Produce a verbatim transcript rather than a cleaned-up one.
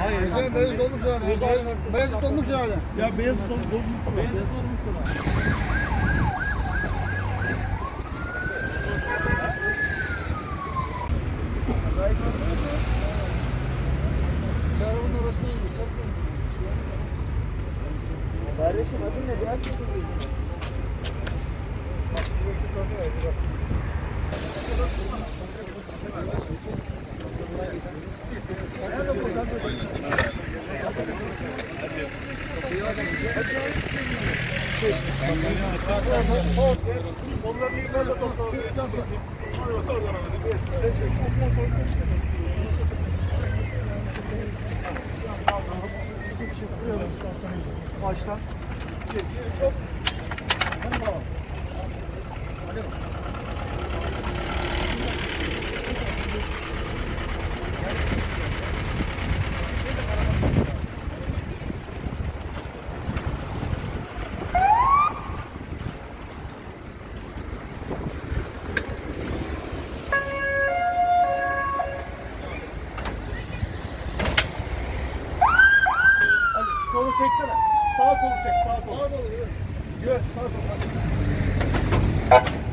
Hayır. Hüseyin Beyazıt olmuş zaten. Beyazıt, Beyazıt olmuş zaten. Ya beyaz olmuş. Beyaz olmuş. Kardeşim adın ne? Diğer şey değil. Onları yukarıda toplayalım. Baştan. Çok. Tamam. Hadi. Kolu çeksene. Sağ kolu çek, sağ kolu. Sağ kolu, yürü. Yürü, sağ kolu.